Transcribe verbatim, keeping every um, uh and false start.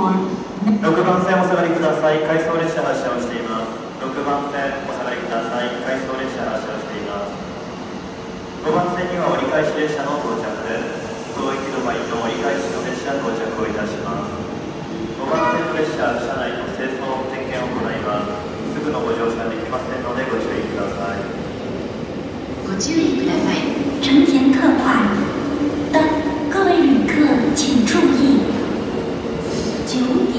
ろくばん線お下がりください。回送列車発車をしています。ろくばん線お下がりください。回送列車発車をしています。ごばん線には折り返し列車の到着です。当駅止まりの折り返しの列車到着をいたします。ごばん線の列車、車内の清掃点検を行います。すぐのご乗車できませんのでご注意ください。 ご注意ください。 乘前客款灯，各位旅客请注意。九